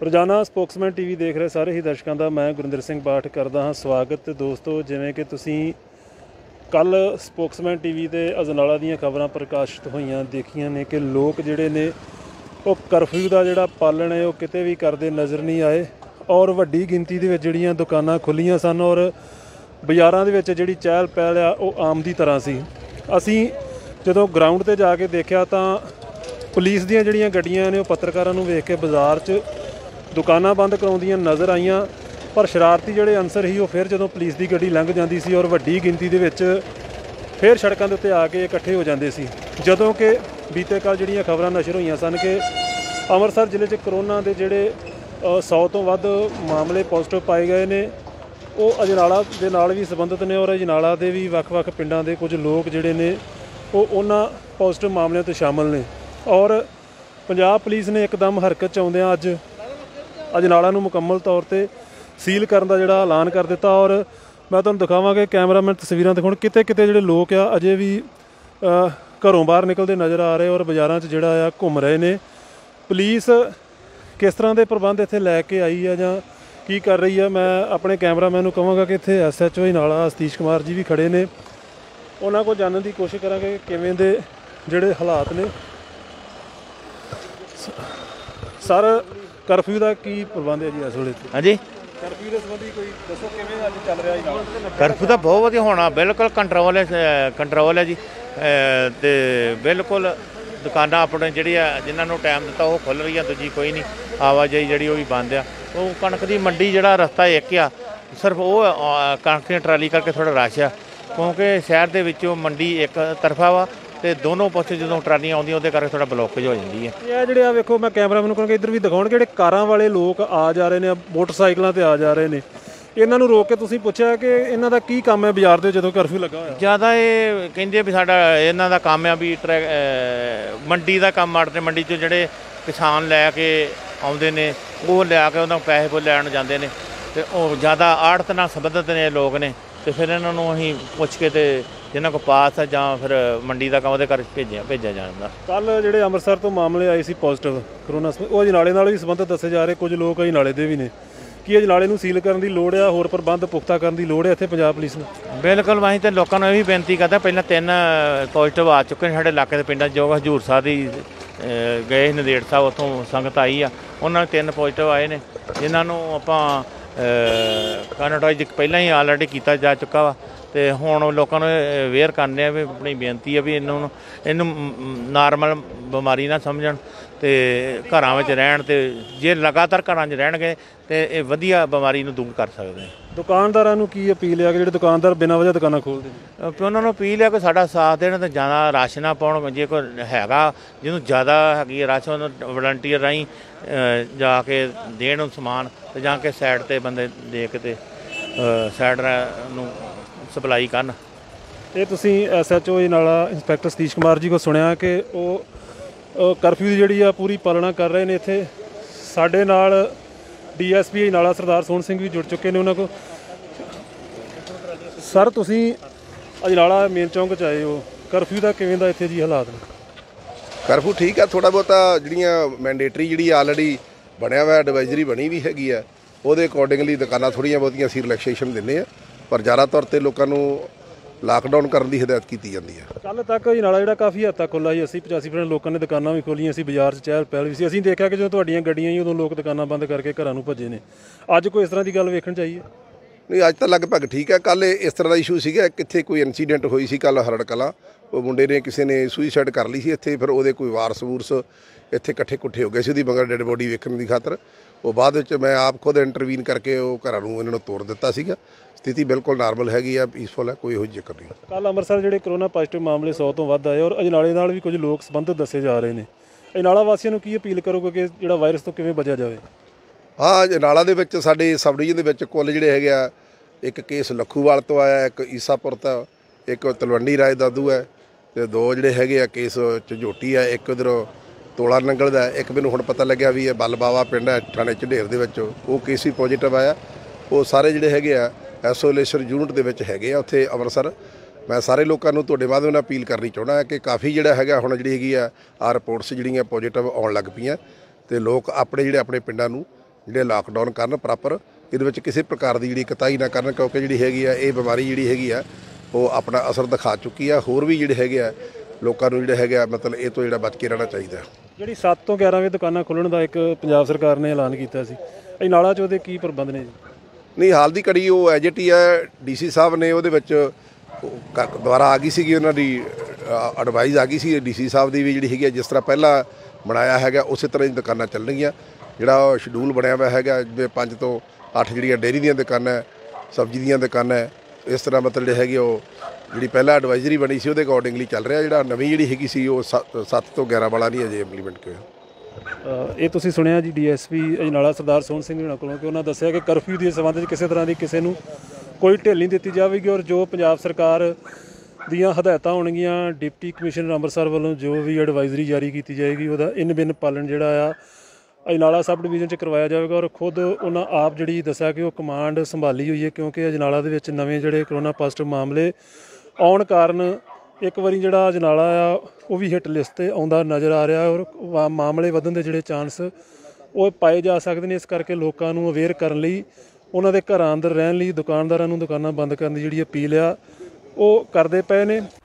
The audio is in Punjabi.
ਰੋਜ਼ਾਨਾ ਸਪੋਕਸਮੈਨ ਟੀਵੀ ਦੇਖ ਰਹੇ ਸਾਰੇ ਹੀ ਦਰਸ਼ਕਾਂ ਦਾ ਮੈਂ ਗੁਰਿੰਦਰ ਸਿੰਘ ਬਾਠ ਕਰਦਾ ਹਾਂ ਸਵਾਗਤ। ਦੋਸਤੋ, ਜਿਵੇਂ ਕਿ ਤੁਸੀਂ ਕੱਲ੍ਹ ਸਪੋਕਸਮੈਨ ਟੀਵੀ 'ਤੇ ਅਜਨਾਲਾ ਦੀਆਂ ਖਬਰਾਂ ਪ੍ਰਕਾਸ਼ਿਤ ਹੋਈਆਂ ਦੇਖੀਆਂ ਨੇ ਕਿ ਲੋਕ ਜਿਹੜੇ ਨੇ ਉਹ ਕਰਫਿਊ ਦਾ ਜਿਹੜਾ ਪਾਲਣ ਹੈ ਉਹ ਕਿਤੇ ਵੀ ਕਰਦੇ ਨਜ਼ਰ ਨਹੀਂ ਆਏ ਔਰ ਵੱਡੀ ਗਿਣਤੀ ਦੇ ਵਿੱਚ ਜਿਹੜੀਆਂ ਦੁਕਾਨਾਂ ਖੁੱਲ੍ਹੀਆਂ ਸਨ ਔਰ ਬਾਜ਼ਾਰਾਂ ਦੇ ਵਿੱਚ ਜਿਹੜੀ ਚਹਿਲ ਪਹਿਲ ਆ ਉਹ ਆਮ ਦੀ ਤਰ੍ਹਾਂ ਸੀ। ਅਸੀਂ ਜਦੋਂ ਗਰਾਊਂਡ 'ਤੇ ਜਾ ਕੇ ਦੇਖਿਆ ਤਾਂ ਪੁਲਿਸ ਦੀਆਂ ਜਿਹੜੀਆਂ ਗੱਡੀਆਂ ਨੇ ਉਹ ਪੱਤਰਕਾਰਾਂ ਨੂੰ ਵੇਖ ਕੇ ਬਾਜ਼ਾਰ 'ਚ ਦੁਕਾਨਾਂ ਬੰਦ ਕਰਾਉਂਦੀਆਂ ਨਜ਼ਰ ਆਈਆਂ, ਪਰ ਸ਼ਰਾਰਤੀ ਜਿਹੜੇ ਅਨਸਰ ਸੀ ਉਹ ਫਿਰ ਜਦੋਂ ਪੁਲਿਸ ਦੀ ਗੱਡੀ ਲੰਘ ਜਾਂਦੀ ਸੀ ਔਰ ਵੱਡੀ ਗਿਣਤੀ ਦੇ ਵਿੱਚ ਫਿਰ ਸੜਕਾਂ ਦੇ ਉੱਤੇ ਆ ਕੇ ਇਕੱਠੇ ਹੋ ਜਾਂਦੇ ਸੀ। ਜਦੋਂ ਕਿ ਬੀਤੇ ਕੱਲ੍ਹ ਜਿਹੜੀਆਂ ਖਬਰਾਂ ਨਸ਼ਰ ਹੋਈਆਂ ਸਨ ਕਿ ਅੰਮ੍ਰਿਤਸਰ ਜ਼ਿਲ੍ਹੇ 'ਚ ਕਰੋਨਾ ਦੇ ਜਿਹੜੇ 100 ਤੋਂ ਵੱਧ ਮਾਮਲੇ ਪੋਜ਼ੀਟਿਵ ਪਾਏ ਗਏ ਨੇ, ਉਹ ਅਜਨਾਲਾ ਦੇ ਨਾਲ ਵੀ ਸੰਬੰਧਿਤ ਨੇ ਔਰ ਅਜਨਾਲਾ ਦੇ ਵੀ ਵੱਖ-ਵੱਖ ਪਿੰਡਾਂ ਦੇ ਕੁਝ ਲੋਕ ਜਿਹੜੇ ਨੇ ਉਹ ਉਹਨਾਂ ਪੋਜ਼ੀਟਿਵ ਮਾਮਲਿਆਂ 'ਤੇ ਸ਼ਾਮਲ ਨੇ। ਔਰ ਪੰਜਾਬ ਪੁਲਿਸ ਨੇ ਇੱਕਦਮ ਹਰਕਤ 'ਚ ਆਉਂਦਿਆਂ ਅੱਜ ਅਜਨਾਲਾ ਨੂੰ ਮੁਕੰਮਲ ਤੌਰ 'ਤੇ ਸੀਲ ਕਰਨ ਦਾ ਜਿਹੜਾ ਐਲਾਨ ਕਰ ਦਿੱਤਾ। ਔਰ ਮੈਂ ਤੁਹਾਨੂੰ ਦਿਖਾਵਾਂਗਾ ਕੈਮਰਾਮੈਨ ਤਸਵੀਰਾਂ ਦਿਖਾਉਣ, ਕਿਤੇ ਕਿਤੇ ਜਿਹੜੇ ਲੋਕ ਆ ਅਜੇ ਵੀ ਘਰੋਂ ਬਾਹਰ ਨਿਕਲਦੇ ਨਜ਼ਰ ਆ ਰਹੇ ਔਰ ਬਾਜ਼ਾਰਾਂ 'ਚ ਜਿਹੜਾ ਆ ਘੁੰਮ ਰਹੇ ਨੇ। ਪੁਲਿਸ ਕਿਸ ਤਰ੍ਹਾਂ ਦੇ ਪ੍ਰਬੰਧ ਇੱਥੇ ਲੈ ਕੇ ਆਈ ਆ ਜਾਂ ਕੀ ਕਰ ਰਹੀ ਆ, ਮੈਂ ਆਪਣੇ ਕੈਮਰਾਮੈਨ ਨੂੰ ਕਹਾਂਗਾ ਕਿ ਇੱਥੇ SHO ਅਜਨਾਲਾ ਸਤੀਸ਼ ਕੁਮਾਰ ਜੀ ਵੀ ਖੜ੍ਹੇ ਨੇ, ਉਹਨਾਂ ਕੋਲ ਜਾਣਨ ਦੀ ਕੋਸ਼ਿਸ਼ ਕਰਾਂਗੇ ਕਿ ਕਿਵੇਂ ਦੇ ਜਿਹੜੇ ਹਾਲਾਤ ਨੇ। ਸਰ, ਕਰਫਿਊ ਦਾ ਕੀ ਪ੍ਰਬੰਧ ਹੈ ਜੀ ਇਸ ਵੇਲੇ? ਹਾਂਜੀ, ਕਰਫਿਊ ਦੇ ਸੰਬੰਧੀ ਕੋਈ ਦੱਸੋ ਕਿਵੇਂ ਅੱਜ ਚੱਲ ਰਿਹਾ ਜੀ? ਕਰਫਿਊ ਤਾਂ ਬਹੁਤ ਵਧੀਆ ਹੋਣਾ, ਬਿਲਕੁਲ ਕੰਟਰੋਲ ਹੈ ਜੀ। ਅਤੇ ਬਿਲਕੁਲ ਦੁਕਾਨਾਂ ਆਪਣੇ ਜਿਹੜੀ ਆ ਜਿਨ੍ਹਾਂ ਨੂੰ ਟਾਈਮ ਦਿੱਤਾ ਉਹ ਖੁੱਲ੍ਹ ਰਹੀਆਂ, ਦੂਜੀ ਕੋਈ ਨਹੀਂ। ਆਵਾਜਾਈ ਜਿਹੜੀ ਉਹ ਵੀ ਬੰਦ ਆ। ਉਹ ਕਣਕ ਦੀ ਮੰਡੀ ਜਿਹੜਾ ਰਸਤਾ ਇੱਕ ਆ, ਸਿਰਫ ਉਹ ਕਣਕ ਦੀ ਟਰਾਲੀ ਕਰਕੇ ਥੋੜ੍ਹਾ ਰਸ਼ ਆ, ਕਿਉਂਕਿ ਸ਼ਹਿਰ ਦੇ ਵਿੱਚੋਂ ਮੰਡੀ ਇੱਕ ਤਰਫਾ ਵਾ ਅਤੇ ਦੋਨੋਂ ਪਾਸੇ ਜਦੋਂ ਟਰਾਲੀਆਂ ਆਉਂਦੀਆਂ ਉਹਦੇ ਕਰਕੇ ਥੋੜ੍ਹਾ ਬਲੋਕੇਜ ਹੋ ਜਾਂਦੀ ਹੈ। ਇਹ ਜਿਹੜੇ ਆ ਵੇਖੋ, ਮੈਂ ਕੈਮਰਾਮੈਨ ਨੂੰ ਕਹਾਂਗਾ ਇੱਧਰ ਵੀ ਦਿਖਾਉਣ, ਜਿਹੜੇ ਕਾਰਾਂ ਵਾਲੇ ਲੋਕ ਆ ਜਾ ਰਹੇ ਨੇ, ਮੋਟਰਸਾਈਕਲਾਂ 'ਤੇ ਆ ਜਾ ਰਹੇ ਨੇ, ਇਹਨਾਂ ਨੂੰ ਰੋਕ ਕੇ ਤੁਸੀਂ ਪੁੱਛਿਆ ਕਿ ਇਹਨਾਂ ਦਾ ਕੀ ਕੰਮ ਹੈ ਬਾਜ਼ਾਰ ਦੇ ਜਦੋਂ ਕਰਫਿਊ ਲੱਗਾ ਹੋਇਆ? ਜ਼ਿਆਦਾ ਇਹ ਕਹਿੰਦੇ ਵੀ ਸਾਡਾ ਇਹਨਾਂ ਦਾ ਕੰਮ ਆ ਵੀ ਮੰਡੀ ਦਾ ਕੰਮ ਆੜ੍ਹਤੇ ਮੰਡੀ 'ਚੋਂ ਜਿਹੜੇ ਕਿਸਾਨ ਲੈ ਕੇ ਆਉਂਦੇ ਨੇ ਉਹ ਲਿਆ ਕੇ ਉਹਨਾਂ ਪੈਸੇ ਲੈਣ ਜਾਂਦੇ ਨੇ, ਅਤੇ ਉਹ ਜ਼ਿਆਦਾ ਆੜ੍ਹਤ ਨਾਲ ਸੰਬੰਧਿਤ ਨੇ ਲੋਕ ਨੇ, ਅਤੇ ਫਿਰ ਇਹਨਾਂ ਨੂੰ ਅਸੀਂ ਪੁੱਛ ਕੇ ਅਤੇ ਜਿਨ੍ਹਾਂ ਕੋਲ ਪਾਸ ਆ ਜਾਂ ਫਿਰ ਮੰਡੀ ਦਾ ਕੰਮ ਉਹਦੇ ਘਰ ਭੇਜਿਆ ਜਾਂਦਾ। ਕੱਲ੍ਹ ਜਿਹੜੇ ਅੰਮ੍ਰਿਤਸਰ ਤੋਂ ਮਾਮਲੇ ਆਏ ਸੀ ਪੋਜ਼ੀਟਿਵ ਕਰੋਨਾ, ਉਹ ਅਜਨਾਲੇ ਨਾਲ ਵੀ ਸੰਬੰਧਿਤ ਦੱਸੇ ਜਾ ਰਹੇ, ਕੁਝ ਲੋਕ ਅਜਨਾਲੇ ਦੇ ਵੀ ਨੇ। ਕੀ ਅਜਨਾਲੇ ਨੂੰ ਸੀਲ ਕਰਨ ਦੀ ਲੋੜ ਆ, ਹੋਰ ਪ੍ਰਬੰਧ ਪੁਖਤਾ ਕਰਨ ਦੀ ਲੋੜ ਹੈ ਇੱਥੇ ਪੰਜਾਬ ਪੁਲਿਸ ਨੂੰ? ਬਿਲਕੁਲ, ਅਸੀਂ ਤਾਂ ਲੋਕਾਂ ਨੂੰ ਇਹ ਵੀ ਬੇਨਤੀ ਕਰਦਾ, ਪਹਿਲਾਂ 3 ਪੋਜ਼ੀਟਿਵ ਆ ਚੁੱਕੇ ਨੇ ਸਾਡੇ ਇਲਾਕੇ ਦੇ ਪਿੰਡਾਂ 'ਚ, ਜੋ ਹਜ਼ੂਰ ਸਾਹਿਬ ਦੀ ਗਏ ਨੰਦੇੜ ਸਾਹਿਬ, ਉੱਥੋਂ ਸੰਗਤ ਆਈ ਆ, ਉਹਨਾਂ ਨੂੰ 3 ਪੋਜ਼ੀਟਿਵ ਆਏ ਨੇ, ਜਿਨ੍ਹਾਂ ਨੂੰ ਆਪਾਂ ਕਾਨਟਾਈਜ਼ ਪਹਿਲਾਂ ਹੀ ਆਲਰੇਡੀ ਕੀਤਾ ਜਾ ਚੁੱਕਾ ਵਾ। ਅਤੇ ਹੁਣ ਲੋਕਾਂ ਨੂੰ ਅਵੇਅਰ ਕਰਨੇ ਆ ਵੀ ਆਪਣੀ ਬੇਨਤੀ ਆ ਵੀ ਇਹਨੂੰ ਨਾਰਮਲ ਬਿਮਾਰੀ ਨਾ ਸਮਝਣ ਅਤੇ ਘਰਾਂ ਵਿੱਚ ਰਹਿਣ, ਅਤੇ ਜੇ ਲਗਾਤਾਰ ਘਰਾਂ 'ਚ ਰਹਿਣਗੇ ਤਾਂ ਇਹ ਵਧੀਆ ਬਿਮਾਰੀ ਨੂੰ ਦੂਰ ਕਰ ਸਕਦੇ। ਦੁਕਾਨਦਾਰਾਂ ਨੂੰ ਕੀ ਅਪੀਲ ਹੈ ਕਿ ਜਿਹੜੇ ਦੁਕਾਨਦਾਰ ਬਿਨਾਂ ਵਜ੍ਹਾ ਦੁਕਾਨਾਂ ਖੋਲ੍ਹਦੇ ਨੇ? ਉਹਨਾਂ ਨੂੰ ਅਪੀਲ ਹੈ ਕਿ ਸਾਡਾ ਸਾਥ ਦੇਣ ਅਤੇ ਜ਼ਿਆਦਾ ਰਸ਼ ਨਾ ਪਾਉਣ। ਜੇ ਕੋਈ ਹੈਗਾ ਜਿਹਨੂੰ ਜ਼ਿਆਦਾ ਹੈਗੀ ਰਸ਼, ਉਹਨੂੰ ਵਲੰਟੀਅਰ ਰਾਹੀਂ ਜਾ ਕੇ ਦੇਣ ਸਮਾਨ, ਅਤੇ ਜਾਂ ਕੇ ਸਾਈਡ 'ਤੇ ਬੰਦੇ ਦੇ ਕੇ ਅਤੇ ਸਾਈਡ ਨੂੰ ਸਪਲਾਈ ਕਰਨ। ਇਹ ਤੁਸੀਂ SHO ਅਜਨਾਲਾ ਇੰਸਪੈਕਟਰ ਸਤੀਸ਼ ਕੁਮਾਰ ਜੀ ਕੋਲ ਸੁਣਿਆ ਕਿ ਉਹ ਕਰਫਿਊ ਦੀ ਜਿਹੜੀ ਆ ਪੂਰੀ ਪਾਲਣਾ ਕਰ ਰਹੇ ਨੇ। ਇੱਥੇ ਸਾਡੇ ਨਾਲ DSP ਅਜਨਾਲਾ ਸਰਦਾਰ ਸੋਹਣ ਸਿੰਘ ਵੀ ਜੁੜ ਚੁੱਕੇ ਨੇ ਉਹਨਾਂ ਕੋਲ। ਸਰ, ਤੁਸੀਂ ਅਜਨਾਲਾ ਮੇਨ ਚੌਂਕ 'ਚ ਆਏ ਹੋ, ਕਰਫਿਊ ਦਾ ਕਿਵੇਂ ਦਾ ਇੱਥੇ ਜੀ ਹਾਲਾਤ ਨੇ? ਕਰਫਿਊ ਠੀਕ ਆ, ਥੋੜ੍ਹਾ ਬਹੁਤਾ ਜਿਹੜੀਆਂ ਮੈਂਡੇਟਰੀ ਜਿਹੜੀ ਆਲਰੇਡੀ ਬਣਿਆ ਹੋਇਆ ਐਡਵਾਈਜ਼ਰੀ ਬਣੀ ਵੀ ਹੈਗੀ ਆ, ਉਹਦੇ ਅਕੋਰਡਿੰਗਲੀ ਦੁਕਾਨਾਂ ਥੋੜ੍ਹੀਆਂ ਬਹੁਤੀਆਂ ਅਸੀਂ ਰਿਲੈਕਸੇਸ਼ਨ ਦਿੰਦੇ ਹਾਂ, ਪਰ ਜ਼ਿਆਦਾ ਤੌਰ 'ਤੇ ਲੋਕਾਂ ਨੂੰ ਲਾਕਡਾਊਨ ਕਰਨ ਦੀ ਹਦਾਇਤ ਕੀਤੀ ਜਾਂਦੀ ਹੈ। ਕੱਲ੍ਹ ਤੱਕ ਅਜਨਾਲਾ ਜਿਹੜਾ ਕਾਫੀ ਹੱਦ ਤੱਕ ਖੁੱਲ੍ਹਾ ਸੀ, 80-85% ਲੋਕਾਂ ਨੇ ਦੁਕਾਨਾਂ ਵੀ ਖੋਲ੍ਹੀਆਂ ਸੀ, ਬਾਜ਼ਾਰ 'ਚ ਚਹਿਲ ਪਹਿਲ ਵੀ ਸੀ। ਅਸੀਂ ਦੇਖਿਆ ਕਿ ਜਦੋਂ ਤੁਹਾਡੀਆਂ ਗੱਡੀਆਂ ਹੀ ਉਦੋਂ ਲੋਕ ਦੁਕਾਨਾਂ ਬੰਦ ਕਰਕੇ ਘਰਾਂ ਨੂੰ ਭੱਜੇ ਨੇ। ਅੱਜ ਕੋਈ ਇਸ ਤਰ੍ਹਾਂ ਦੀ ਗੱਲ ਵੇਖਣ 'ਚ ਆਈ ਹੈ? ਨਹੀਂ, ਅੱਜ ਤਾਂ ਲਗਭਗ ਠੀਕ ਹੈ। ਕੱਲ੍ਹ ਇਸ ਤਰ੍ਹਾਂ ਦਾ ਇਸ਼ੂ ਸੀਗਾ, ਕਿੱਥੇ ਕੋਈ ਇਨਸੀਡੈਂਟ ਹੋਈ ਸੀ ਕੱਲ੍ਹ ਹਰੜ ਕਲਾਂ, ਉਹ ਮੁੰਡੇ ਨੇ ਕਿਸੇ ਨੇ ਸੁਈਸਾਈਡ ਕਰ ਲਈ ਸੀ ਇੱਥੇ, ਫਿਰ ਉਹਦੇ ਕੋਈ ਵਾਰਸ ਵੂਰਸ ਇੱਥੇ ਇਕੱਠੇ ਹੋ ਗਏ ਸੀ ਉਹਦੀ ਮਗਰ ਡੈਡ ਬੋਡੀ ਵੇਖਣ ਦੀ ਖਾਤਰ। ਉਹ ਬਾਅਦ ਵਿੱਚ ਮੈਂ ਆਪ ਖੁਦ ਇੰਟਰਵੀਨ ਕਰਕੇ ਉਹ ਘਰਾਂ ਨੂੰ ਇਹਨਾਂ ਨੂੰ ਤੋੜ ਦਿੱਤਾ ਸੀਗਾ। ਸਥਿਤੀ ਬਿਲਕੁਲ ਨਾਰਮਲ ਹੈਗੀ ਆ, ਪੀਸਫੁਲ ਹੈ, ਕੋਈ ਇਹੋ ਜਿਹੀ ਚੱਕਰ ਨਹੀਂ। ਕੱਲ੍ਹ ਅੰਮ੍ਰਿਤਸਰ ਜਿਹੜੇ ਕਰੋਨਾ ਪੋਜ਼ੀਟਿਵ ਮਾਮਲੇ 100 ਤੋਂ ਵੱਧ ਆਏ ਔਰ ਅਜਨਾਲੇ ਨਾਲ ਵੀ ਕੁਝ ਲੋਕ ਸੰਬੰਧਿਤ ਦੱਸੇ ਜਾ ਰਹੇ ਨੇ। ਅਜਨਾਲਾ ਵਾਸੀਆਂ ਨੂੰ ਕੀ ਅਪੀਲ ਕਰੋਗੇ ਕਿ ਜਿਹੜਾ ਵਾਇਰਸ ਤੋਂ ਕਿਵੇਂ ਬਚਿਆ ਜਾਵੇ? ਹਾਂ, ਅਜਨਾਲਾ ਦੇ ਵਿੱਚ ਸਾਡੇ ਸਬ ਡਿਵੀਜ਼ਨ ਦੇ ਵਿੱਚ ਕੁੱਲ ਜਿਹੜੇ ਹੈਗੇ ਆ, ਇੱਕ ਕੇਸ ਲੱਖੂਵਾਲ ਤੋਂ ਆਇਆ, ਇੱਕ ਈਸਾਪੁਰ ਤੋਂ, ਇੱਕ ਤਲਵੰਡੀ ਰਾਏ ਦਾਦੂ ਹੈ, ਅਤੇ 2 ਜਿਹੜੇ ਹੈਗੇ ਆ ਕੇਸ ਝੰਜੋਟੀ ਆ, ਇੱਕ ਉੱਧਰੋਂ ਤੋਲਾ ਨੰਗਲ ਦਾ, ਇੱਕ ਮੈਨੂੰ ਹੁਣ ਪਤਾ ਲੱਗਿਆ ਵੀ ਇਹ ਬਲਬਾਵਾ ਪਿੰਡ ਹੈ ਥਾਣੇ ਝੰਡੇਰ ਦੇ ਵਿੱਚ, ਉਹ ਕੇਸ ਵੀ ਪੋਜ਼ੀਟਿਵ ਆਇਆ। ਉਹ ਸਾਰੇ ਜਿਹੜੇ ਹੈਗੇ ਆ ਆਈਸੋਲੇਸ਼ਨ ਯੂਨਿਟ ਦੇ ਵਿੱਚ ਹੈਗੇ ਆ ਉੱਥੇ ਅੰਮ੍ਰਿਤਸਰ। ਮੈਂ ਸਾਰੇ ਲੋਕਾਂ ਨੂੰ ਤੁਹਾਡੇ ਮਾਧਿਅਮ ਨਾਲ ਅਪੀਲ ਕਰਨੀ ਚਾਹੁੰਦਾ ਕਿ ਕਾਫੀ ਜਿਹੜਾ ਹੈਗਾ ਹੁਣ ਜਿਹੜੀ ਹੈਗੀ ਆ ਰਿਪੋਰਟਸ ਜਿਹੜੀਆਂ ਪੋਜ਼ੀਟਿਵ ਆਉਣ ਲੱਗ ਪਈਆਂ, ਅਤੇ ਲੋਕ ਆਪਣੇ ਜਿਹੜੇ ਆਪਣੇ ਪਿੰਡਾਂ ਨੂੰ ਜਿਹੜੇ ਲਾਕਡਾਊਨ ਕਰਨ ਪ੍ਰੋਪਰ, ਇਹਦੇ ਵਿੱਚ ਕਿਸੇ ਪ੍ਰਕਾਰ ਦੀ ਜਿਹੜੀ ਕਤਾਈ ਨਾ ਕਰਨ, ਕਿਉਂਕਿ ਜਿਹੜੀ ਹੈਗੀ ਆ ਇਹ ਬਿਮਾਰੀ ਜਿਹੜੀ ਹੈਗੀ ਆ ਉਹ ਆਪਣਾ ਅਸਰ ਦਿਖਾ ਚੁੱਕੀ ਆ। ਹੋਰ ਵੀ ਜਿਹੜੇ ਹੈਗੇ ਆ ਲੋਕਾਂ ਨੂੰ ਜਿਹੜੇ ਹੈਗੇ ਆ ਮਤਲਬ ਇਹ ਤੋਂ ਜਿਹੜਾ ਬਚ ਕੇ ਰਹਿਣਾ ਚਾਹੀਦਾ। ਜਿਹੜੀ 7 ਤੋਂ 11 ਵਜੇ ਦੁਕਾਨਾਂ ਖੋਲ੍ਹਣ ਦਾ ਇੱਕ ਪੰਜਾਬ ਸਰਕਾਰ ਨੇ ਐਲਾਨ ਕੀਤਾ ਸੀ, ਅਜਨਾਲਾ 'ਚ ਉਹਦੇ ਕੀ ਪ੍ਰਬੰਧ ਨੇ ਜੀ? ਨਹੀਂ, ਹਾਲ ਦੀ ਘੜੀ ਉਹ ਐਜ ਇਟ ਹੀ ਹੈ, ਡੀਸੀ ਸਾਹਿਬ ਨੇ ਉਹਦੇ ਵਿੱਚ ਦੁਬਾਰਾ ਆ ਗਈ ਸੀਗੀ, ਉਹਨਾਂ ਦੀ ਐਡਵਾਈਸ ਆ ਗਈ ਸੀ ਡੀਸੀ ਸਾਹਿਬ ਦੀ ਵੀ, ਜਿਹੜੀ ਹੈਗੀ ਆ ਜਿਸ ਤਰ੍ਹਾਂ ਪਹਿਲਾਂ ਬਣਾਇਆ ਹੈਗਾ ਉਸੇ ਤਰ੍ਹਾਂ ਹੀ ਦੁਕਾਨਾਂ ਚੱਲਣਗੀਆਂ। ਜਿਹੜਾ ਉਹ ਸ਼ਡਿਊਲ ਬਣਿਆ ਹੋਇਆ ਹੈਗਾ ਜਿਵੇਂ 5 ਤੋਂ 8 ਜਿਹੜੀਆਂ ਡੇਅਰੀ ਦੀਆਂ ਦੁਕਾਨਾਂ, ਸਬਜ਼ੀ ਦੀਆਂ ਦੁਕਾਨਾਂ, ਇਸ ਤਰ੍ਹਾਂ ਮਤਲਬ ਜਿਹੜੇ ਹੈਗੇ ਉਹ ਜਿਹੜੀ ਪਹਿਲਾਂ ਐਡਵਾਈਜ਼ਰੀ ਬਣੀ ਸੀ ਉਹਦੇ ਅਕੋਰਡਿੰਗਲੀ ਚੱਲ ਰਿਹਾ। ਜਿਹੜਾ ਨਵੀਂ ਜਿਹੜੀ ਹੈਗੀ ਸੀ ਉਹ 7 ਤੋਂ 11 ਵਾਲਾ ਨਹੀਂ ਅਜੇ ਇੰਪਲੀਮੈਂਟ ਕੀਤਾ। ਇਹ ਤੁਸੀਂ ਸੁਣਿਆ ਜੀ ਡੀਐਸਪੀ ਅਜਨਾਲਾ ਸਰਦਾਰ ਸੋਹਣ ਸਿੰਘ ਹੋਣਾ ਕੋਲੋਂ ਕਿ ਉਹਨਾਂ ਦੱਸਿਆ ਕਿ ਕਰਫਿਊ ਦੇ ਸੰਬੰਧ 'ਚ ਕਿਸੇ ਤਰ੍ਹਾਂ ਦੀ ਕਿਸੇ ਨੂੰ ਕੋਈ ਢਿੱਲ ਨਹੀਂ ਦਿੱਤੀ ਜਾਵੇਗੀ, ਔਰ ਜੋ ਪੰਜਾਬ ਸਰਕਾਰ ਦੀਆਂ ਹਦਾਇਤਾਂ ਹੋਣਗੀਆਂ ਡਿਪਟੀ ਕਮਿਸ਼ਨਰ ਅੰਮ੍ਰਿਤਸਰ ਵੱਲੋਂ ਜੋ ਵੀ ਐਡਵਾਈਜ਼ਰੀ ਜਾਰੀ ਕੀਤੀ ਜਾਏਗੀ ਉਹਦਾ ਇਨ ਬਿਨ ਪਾਲਣ ਜਿਹੜਾ ਆ ਅਜਨਾਲਾ ਸਬ ਡਿਵੀਜ਼ਨ 'ਚ ਕਰਵਾਇਆ ਜਾਵੇਗਾ। ਔਰ ਖੁਦ ਉਹਨਾਂ ਆਪ ਜਿਹੜੀ ਦੱਸਿਆ ਕਿ ਉਹ ਕਮਾਂਡ ਸੰਭਾਲੀ ਹੋਈ ਹੈ, ਕਿਉਂਕਿ ਅਜਨਾਲਾ ਦੇ ਵਿੱਚ ਨਵੇਂ ਜਿਹੜੇ ਕਰੋਨਾ ਪੋਜ਼ਿਟਿਵ ਮਾਮਲੇ ਆਉਣ ਕਾਰਨ ਇੱਕ ਵਾਰੀ ਜਿਹੜਾ ਅਜਨਾਲਾ ਆ ਉਹ ਵੀ ਹਿੱਟ ਲਿਸਟ 'ਤੇ ਆਉਂਦਾ ਨਜ਼ਰ ਆ ਰਿਹਾ, ਔਰ ਮਾਮਲੇ ਵਧਣ ਦੇ ਜਿਹੜੇ ਚਾਂਸ ਉਹ ਪਾਏ ਜਾ ਸਕਦੇ ਨੇ। ਇਸ ਕਰਕੇ ਲੋਕਾਂ ਨੂੰ ਅਵੇਅਰ ਕਰਨ ਲਈ, ਉਹਨਾਂ ਦੇ ਘਰਾਂ ਅੰਦਰ ਰਹਿਣ ਲਈ ਦੁਕਾਨਦਾਰਾਂ ਨੂੰ ਦੁਕਾਨਾਂ ਬੰਦ ਕਰਨ ਦੀ ਜਿਹੜੀ ਅਪੀਲ ਆ ਉਹ ਕਰਦੇ ਪਏ ਨੇ।